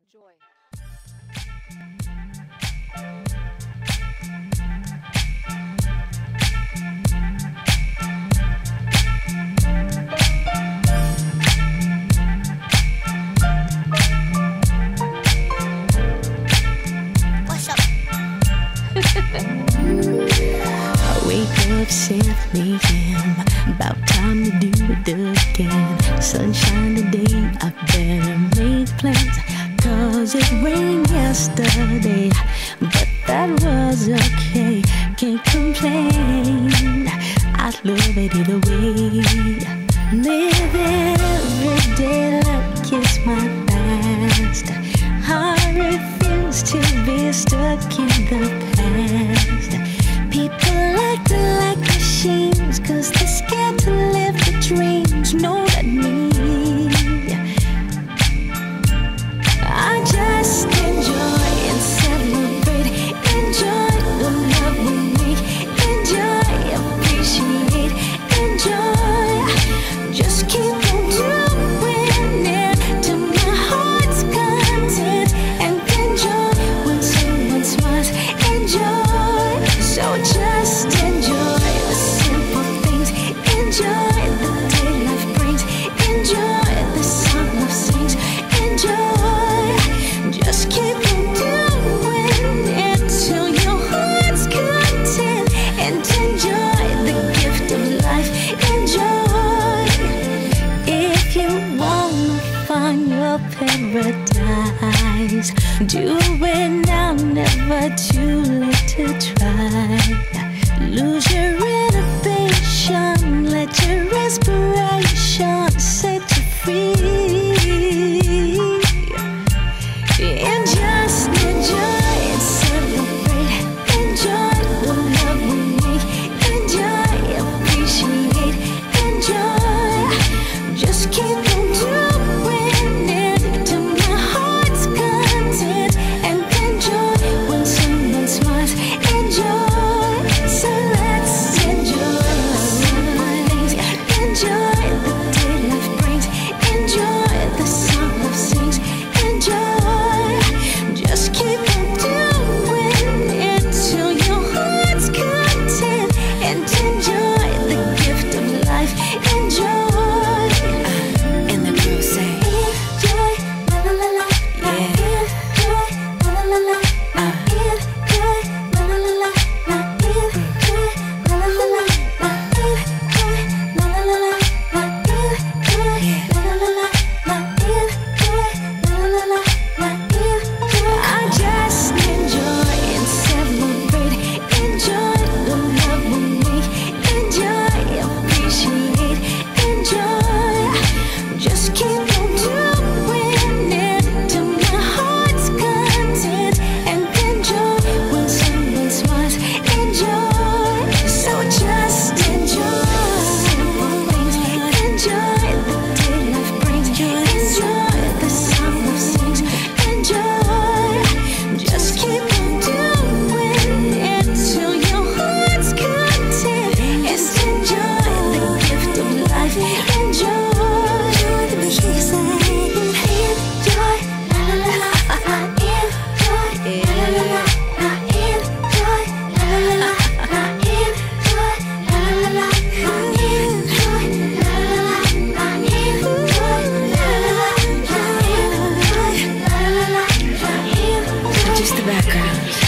Enjoy. What's up? I wake up 7 a.m. About time to do it again. Sunshine today, I better make plans, 'cause it rained yesterday, but that was okay. Can't complain, I love it either way. Living every day like it's my last. I refuse to be stuck in the past. People act like machines, 'cause they're scared to live the dreams. Know that me, I just enjoy and celebrate. Enjoy the love we make. Enjoy, appreciate. Enjoy, just keep on doing it till my heart's content. And enjoy when someone smiles. Enjoy, so just enjoy the simple things. Enjoy the day life brings. Enjoy the song love sings. Enjoy, just keep on doing it till your heart's content. And enjoy the gift of life. Enjoy, if you wanna find your paradise, do it now, never too late to try. Lose your inhibition, let your inspiration set you free. And just enjoy and celebrate. Enjoy the love we make. Enjoy, appreciate. Enjoy, just keep on doing it till my heart's content. And enjoy when someone smiles. Enjoy, so let's enjoy the simple things. Enjoy the day life brings. Enjoy the song love sings. Enjoy, just keep on doing it till your heart's content. And enjoy the gift of life. Enjoy, And the girl say, enjoy, la la la la. Yeah. Enjoy, la la la la. Enjoy, la la la la. Enjoy, la la la la. Enjoy, la la la la. Enjoy, la la la la. Enjoy, la la la la. Enjoy. I just enjoy and celebrate. Enjoy the love we make. Enjoy, appreciate. Enjoy, just keep on doing it till my heart's content. And enjoy when someone smiles. Enjoy, so just enjoy simple things. Enjoy the day life brings. Enjoy the song love sings. Enjoy, just keep on doing it till your heart's content. And enjoy the gift of life. Enjoy, the big say. Enjoy, la la la la. Enjoy, la la la la. Enjoy, la la la la. Enjoy, la la la la. Enjoy, la la la la. Enjoy, la la la la. Enjoy, la la la la. just the background.